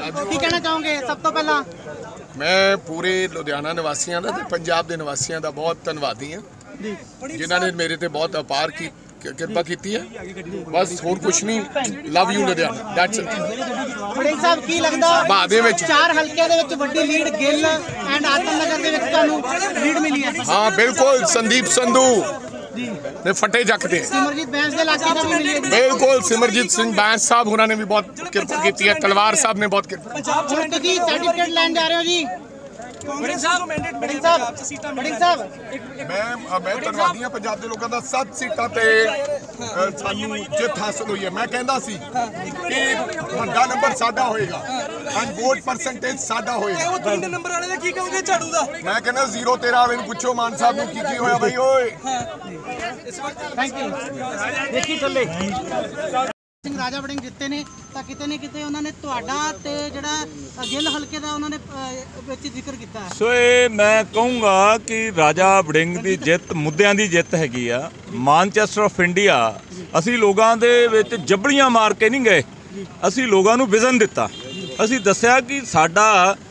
ਕੀ ਕਹਿਣਾ ਚਾਹੋਗੇ ਸਭ ਤੋਂ ਪਹਿਲਾਂ? ਮੈਂ ਪੂਰੇ ਲੁਧਿਆਣਾ ਨਿਵਾਸੀਆਂ ਦਾ ਤੇ ਪੰਜਾਬ ਦੇ ਨਿਵਾਸੀਆਂ ਦਾ ਬਹੁਤ ਧੰਨਵਾਦੀ ਹਾਂ ਜਿਨ੍ਹਾਂ ਨੇ ਮੇਰੇ ਤੇ ਬਹੁਤ ਅਪਾਰ ਕੀ ਕਿਰਪਾ ਕੀਤੀ ਹੈ। ਬਸ ਹੋਰ ਕੁਛ ਨਹੀਂ। Love you Ludhiana, that's it. Warring Sahib ਕੀ ਲੱਗਦਾ ਬਾਅਦ ਦੇ ਵਿੱਚ 4 ਹਲਕਿਆਂ ਦੇ ਵਿੱਚ ਵੱਡੀ ਲੀਡ ਗਿੱਲ ਐਂਡ ਆਤਮ ਨਗਰ ਦੇ ਵਿੱਚ ਤੁਹਾਨੂੰ ਲੀਡ ਮਿਲੀ ਹੈ? ਹਾਂ ਬਿਲਕੁਲ, ਸੰਦੀਪ ਸੰਧੂ ਨੇ ਫਟੇ ਚੱਕਦੇ। ਸਿਮਰਜੀਤ ਬੈਂਸ ਦੇ ਇਲਾਕੇ ਦਾ ਵੀ ਮਿਲੀ ਹੈ? ਬਿਲਕੁਲ, ਸਿਮਰਜੀਤ ਸਿੰਘ ਬੈਂਸ ਸਾਹਿਬ ਉਹਨਾਂ ਨੇ ਵੀ ਬਹੁਤ ਕਿਰਪਾ ਕੀਤੀ ਹੈ। ਤਲਵਾਰ ਸਾਹਿਬ ਨੇ ਬਹੁਤ ਕਿਰਪਾ। ਹੁਣ ਤੁਸੀਂ ਸਰਟੀਫਿਕੇਟ ਲੈਣ ਜਾ ਰਹੇ ਹੋ ਜੀ? ਵੜਿੰਗ ਸਾਹਿਬ ਮੈਂ ਧੰਨਵਾਦੀ ਹਾਂ ਪੰਜਾਬ ਦੇ ਲੋਕਾਂ ਦਾ। 7 ਸੀਟਾਂ ਤੇ ਸਾਨੂੰ ਜਿੱਤ ਹਾਸਲ ਹੋਈ ਹੈ। ਮੈਂ ਕਹਿੰਦਾ ਸੀ ਕਿ ਵੱਡਾ ਨੰਬਰ ਸਾਡਾ ਹੋਏਗਾ ਐਂਡ ਵੋਟ ਪਰਸੈਂਟੇਜ ਸਾਡਾ ਹੋਏਗਾ। ਉਹ 3 ਨੰਬਰ ਵਾਲੇ ਦਾ ਕੀ ਕਹੋਗੇ ਝਾੜੂ ਦਾ? ਮੈਂ ਕਹਿੰਦਾ 0 13 ਆਵੇ ਨੂੰ ਪੁੱਛੋ ਮਾਨ ਸਾਹਿਬ ਨੂੰ ਕੀ ਹੋਇਆ ਬਈ ਓਏ। Thank you. ਦੇਖੀ ਥੱਲੇ ਸਿੰਘ ਰਾਜਾ ਵੜਿੰਗ ਜਿੱਤੇ ਨੇ ਤਾਂ ਕਿਤੇ ਨਾ ਕਿਤੇ ਉਹਨਾਂ ਨੇ ਤੁਹਾਡਾ ਤੇ ਜਿਹੜਾ ਗਿੱਲ ਹਲਕੇ ਦਾ ਉਹਨਾਂ ਨੇ ਵਿੱਚ ਜ਼ਿਕਰ ਕੀਤਾ ਹੈ। ਸੋ ਇਹ ਮੈਂ ਕਹੂੰਗਾ ਕਿ ਰਾਜਾ ਵੜਿੰਗ ਦੀ ਜਿੱਤ ਮੁੱਦਿਆਂ ਦੀ ਜਿੱਤ ਹੈਗੀ ਆ। ਮਾਨਚੈਸਟਰ ਆਫ ਇੰਡੀਆ ਅਸੀਂ ਲੋਕਾਂ ਦੇ ਵਿੱਚ ਜਬੜੀਆਂ ਮਾਰ ਕੇ ਨਹੀਂ ਗਏ। ਅਸੀਂ ਲੋਕਾਂ ਨੂੰ ਵਿਜ਼ਨ ਦਿੱਤਾ। ਅਸੀਂ ਦੱਸਿਆ ਕਿ ਸਾਡਾ